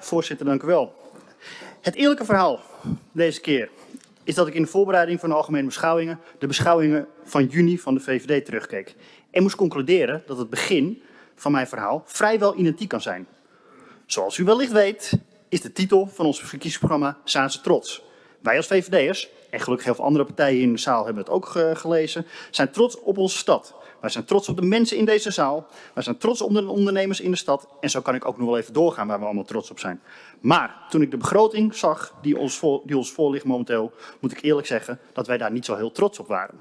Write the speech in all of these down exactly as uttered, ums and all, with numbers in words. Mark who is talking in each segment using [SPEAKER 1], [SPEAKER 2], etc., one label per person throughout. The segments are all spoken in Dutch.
[SPEAKER 1] voorzitter, dank u wel. Het eerlijke verhaal deze keer is dat ik in de voorbereiding van de algemene beschouwingen de beschouwingen van juni van de V V D terugkeek. En moest concluderen dat het begin van mijn verhaal vrijwel identiek kan zijn. Zoals u wellicht weet, is de titel van ons verkiezingsprogramma Zaanse Trots. Wij als V V D'ers, en gelukkig heel veel andere partijen in de zaal hebben het ook uh, gelezen, zijn trots op onze stad. Wij zijn trots op de mensen in deze zaal. Wij zijn trots op de ondernemers in de stad. En zo kan ik ook nog wel even doorgaan waar we allemaal trots op zijn. Maar toen ik de begroting zag die ons voor, die ons voor ligt momenteel, moet ik eerlijk zeggen dat wij daar niet zo heel trots op waren.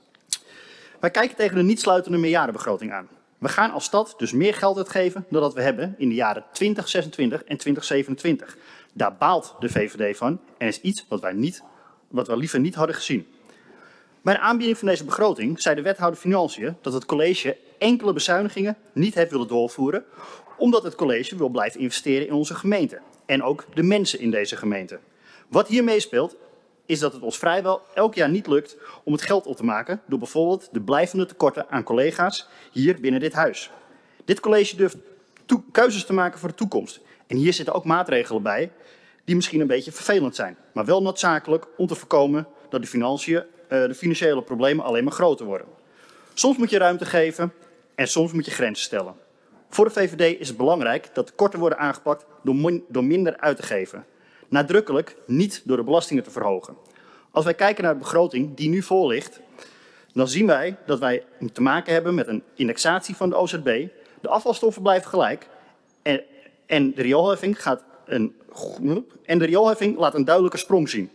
[SPEAKER 1] Wij kijken tegen een niet sluitende meerjarenbegroting aan. We gaan als stad dus meer geld uitgeven dan dat we hebben in de jaren twintig zesentwintig en twintig zevenentwintig. Daar baalt de V V D van en is iets wat wij, niet, wat wij liever niet hadden gezien. Bij de aanbieding van deze begroting zei de wethouder Financiën dat het college enkele bezuinigingen niet heeft willen doorvoeren, omdat het college wil blijven investeren in onze gemeente en ook de mensen in deze gemeente. Wat hier meespeelt is dat het ons vrijwel elk jaar niet lukt om het geld op te maken door bijvoorbeeld de blijvende tekorten aan collega's hier binnen dit huis. Dit college durft keuzes te maken voor de toekomst en hier zitten ook maatregelen bij die misschien een beetje vervelend zijn, maar wel noodzakelijk om te voorkomen dat de financiën de financiële problemen alleen maar groter worden. Soms moet je ruimte geven en soms moet je grenzen stellen. Voor de V V D is het belangrijk dat tekorten worden aangepakt door, door minder uit te geven. Nadrukkelijk niet door de belastingen te verhogen. Als wij kijken naar de begroting die nu voor ligt, dan zien wij dat wij te maken hebben met een indexatie van de O Z B. De afvalstoffen blijven gelijk en, en, de, rioolheffing gaat een, en de rioolheffing laat een duidelijke sprong zien.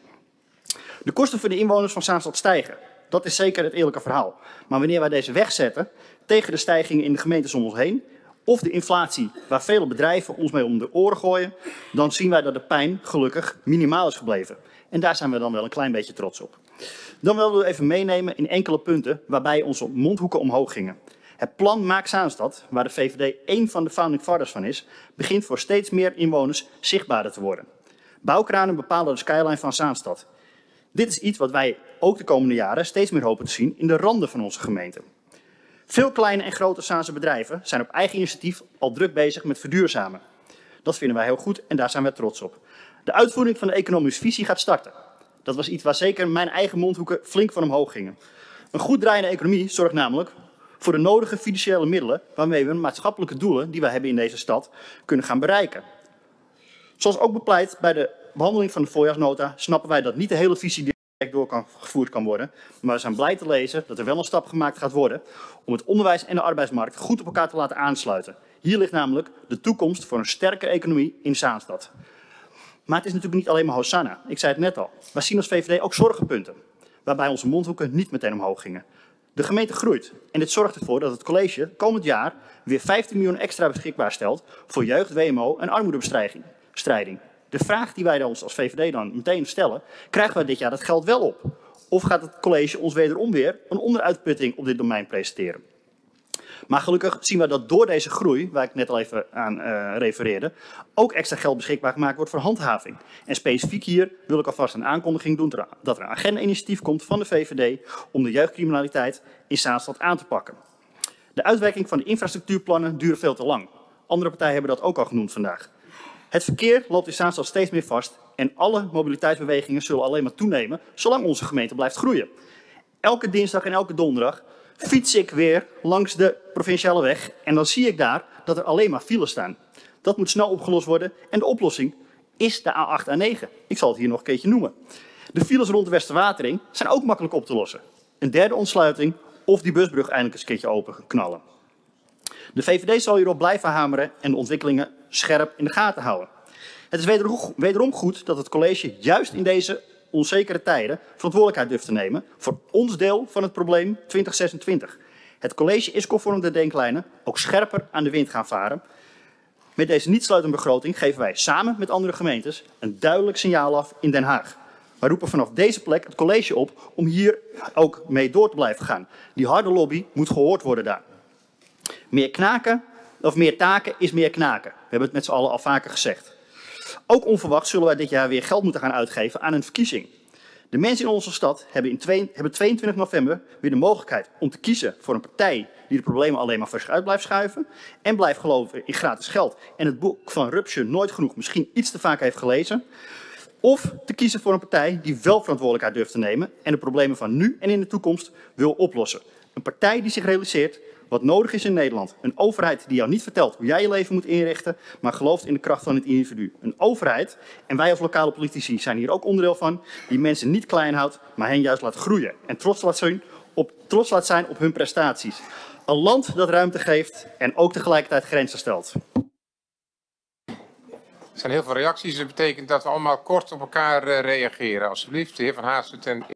[SPEAKER 1] De kosten voor de inwoners van Zaanstad stijgen. Dat is zeker het eerlijke verhaal. Maar wanneer wij deze wegzetten tegen de stijgingen in de gemeentes om ons heen, of de inflatie waar vele bedrijven ons mee om de oren gooien, dan zien wij dat de pijn gelukkig minimaal is gebleven. En daar zijn we dan wel een klein beetje trots op. Dan willen we even meenemen in enkele punten waarbij onze mondhoeken omhoog gingen. Het plan Maak Zaanstad, waar de V V D één van de founding fathers van is, begint voor steeds meer inwoners zichtbaarder te worden. Bouwkranen bepalen de skyline van Zaanstad. Dit is iets wat wij ook de komende jaren steeds meer hopen te zien in de randen van onze gemeente. Veel kleine en grote Zaanse bedrijven zijn op eigen initiatief al druk bezig met verduurzamen. Dat vinden wij heel goed en daar zijn wij trots op. De uitvoering van de economische visie gaat starten. Dat was iets waar zeker mijn eigen mondhoeken flink van omhoog gingen. Een goed draaiende economie zorgt namelijk voor de nodige financiële middelen waarmee we maatschappelijke doelen die wij hebben in deze stad kunnen gaan bereiken. Zoals ook bepleit bij de behandeling van de voorjaarsnota snappen wij dat niet de hele visie direct door kan, gevoerd kan worden. Maar we zijn blij te lezen dat er wel een stap gemaakt gaat worden om het onderwijs en de arbeidsmarkt goed op elkaar te laten aansluiten. Hier ligt namelijk de toekomst voor een sterke economie in Zaanstad. Maar het is natuurlijk niet alleen maar Hosanna. Ik zei het net al. Wij zien als V V D ook zorgenpunten, waarbij onze mondhoeken niet meteen omhoog gingen. De gemeente groeit en dit zorgt ervoor dat het college komend jaar weer vijftien miljoen extra beschikbaar stelt voor jeugd, W M O en armoedebestrijding. De vraag die wij ons als V V D dan meteen stellen, krijgen wij dit jaar dat geld wel op? Of gaat het college ons wederom weer een onderuitputting op dit domein presenteren? Maar gelukkig zien we dat door deze groei, waar ik net al even aan uh, refereerde, ook extra geld beschikbaar gemaakt wordt voor handhaving. En specifiek hier wil ik alvast een aankondiging doen dat er een agenda-initiatief komt van de V V D om de jeugdcriminaliteit in Zaanstad aan te pakken. De uitwerking van de infrastructuurplannen duurt veel te lang. Andere partijen hebben dat ook al genoemd vandaag. Het verkeer loopt in Zaanstad steeds meer vast en alle mobiliteitsbewegingen zullen alleen maar toenemen zolang onze gemeente blijft groeien. Elke dinsdag en elke donderdag fiets ik weer langs de provinciale weg en dan zie ik daar dat er alleen maar files staan. Dat moet snel opgelost worden en de oplossing is de A acht A negen. Ik zal het hier nog een keertje noemen. De files rond de Westerwatering zijn ook makkelijk op te lossen. Een derde ontsluiting of die busbrug eindelijk eens een keertje open knallen. De V V D zal hierop blijven hameren en de ontwikkelingen scherp in de gaten houden. Het is wederom goed dat het college juist in deze onzekere tijden verantwoordelijkheid durft te nemen voor ons deel van het probleem twintig zesentwintig. Het college is conform de denklijnen ook scherper aan de wind gaan varen. Met deze niet sluitende begroting geven wij samen met andere gemeentes een duidelijk signaal af in Den Haag. Wij roepen vanaf deze plek het college op om hier ook mee door te blijven gaan. Die harde lobby moet gehoord worden daar. Meer knaken, of meer taken is meer knaken. We hebben het met z'n allen al vaker gezegd. Ook onverwacht zullen wij dit jaar weer geld moeten gaan uitgeven aan een verkiezing. De mensen in onze stad hebben, in twee, hebben tweeëntwintig november weer de mogelijkheid om te kiezen voor een partij die de problemen alleen maar voor zich uit blijft schuiven en blijft geloven in gratis geld en het boek van Rupsje Nooit Genoeg misschien iets te vaak heeft gelezen. Of te kiezen voor een partij die wel verantwoordelijkheid durft te nemen en de problemen van nu en in de toekomst wil oplossen. Een partij die zich realiseert wat nodig is in Nederland. Een overheid die jou niet vertelt hoe jij je leven moet inrichten, maar gelooft in de kracht van het individu. Een overheid, en wij als lokale politici zijn hier ook onderdeel van, die mensen niet klein houdt, maar hen juist laat groeien. En trots laat zijn op, trots laat zijn op hun prestaties. Een land dat ruimte geeft en ook tegelijkertijd grenzen stelt.
[SPEAKER 2] Er zijn heel veel reacties. Dat betekent dat we allemaal kort op elkaar uh, reageren. Alsjeblieft, de heer Van Haasten ten